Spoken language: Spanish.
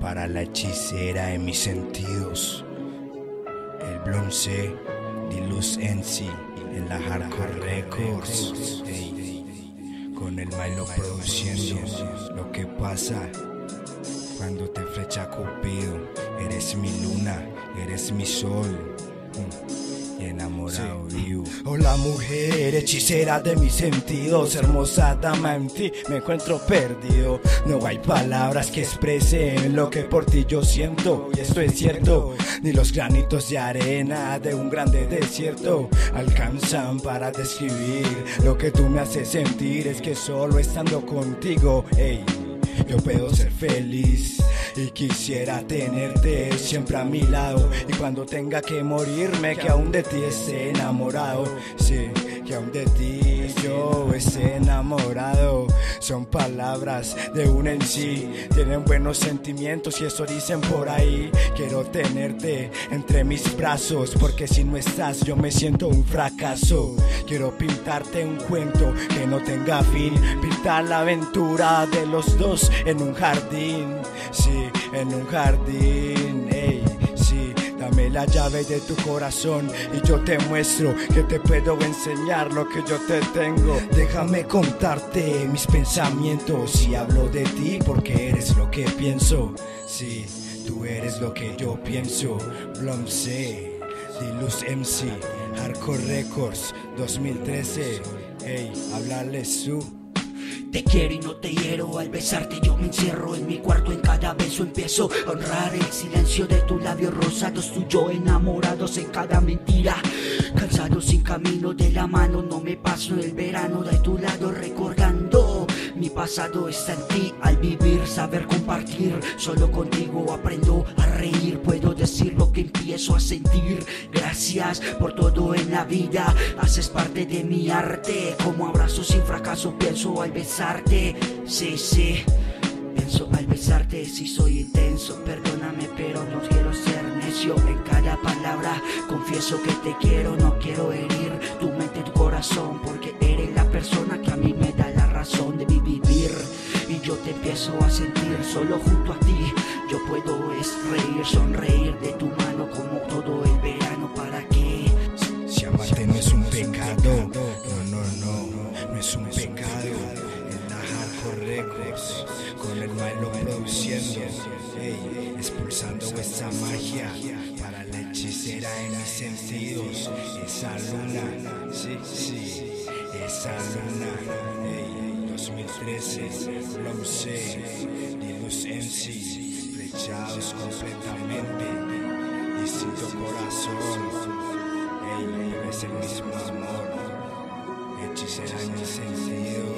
para la hechicera de mis sentidos. El Blonce, Diluz MC, en la Hardcore Records, con el Milo produciendo. Lo que pasa cuando te flecha Cupido, eres mi luna, eres mi sol, y enamorado vivo. Hola mujer, hechicera de mis sentidos, hermosa dama en ti, me encuentro perdido. No hay palabras que expresen lo que por ti yo siento, y esto es cierto. Ni los granitos de arena de un grande desierto alcanzan para describir lo que tú me haces sentir. Es que solo estando contigo, yo puedo ser feliz y quisiera tenerte siempre a mi lado. Y cuando tenga que morirme, que aún de ti esté enamorado. Sí, que aún de ti yo esté enamorado. Son palabras de un en sí, tienen buenos sentimientos y eso dicen por ahí. Quiero tenerte entre mis brazos, porque si no estás yo me siento un fracaso. Quiero pintarte un cuento que no tenga fin, pintar la aventura de los dos en un jardín. Sí, en un jardín, sí. Dame la llave de tu corazón y yo te muestro que te puedo enseñar lo que yo te tengo. Déjame contarte mis pensamientos y hablo de ti porque eres lo que pienso. Sí, tú eres lo que yo pienso. Blonce, Diluz MC, Hardcore Records 2013. Háblale su. Te quiero y no te hiero, al besarte yo me encierro en mi cuarto, en cada beso empiezo a honrar el silencio de tus labios rosados, tú y yo enamorados en cada mentira, cansados sin camino de la mano, no me paso el verano de tu lado recordando. Mi pasado está en ti, al vivir, saber compartir, solo contigo aprendo a reír, puedo decir lo que empiezo a sentir. Gracias por todo en la vida, haces parte de mi arte, como abrazo sin fracaso pienso al besarte. Sí, sí, pienso al besarte, si soy intenso, perdóname pero no quiero ser necio. En cada palabra confieso que te quiero, no quiero herir tu mente y tu corazón, porque eres la persona que a mí me da la razón de vivir. Y yo te empiezo a sentir solo junto a ti, yo puedo reír, sonreír de tu mano como todo el verano. ¿Para qué? Si amarte no es un pecado, no es un pecado. En la Hardcore Records, con el Milo produciendo, expulsando esa magia para la hechicera en mis sentidos. Esa luna, sí, esa luna, 2013, Blonce, Diluz MC, flechados completamente, distinto corazón, es el mismo amor, hechicera en mis sentidos.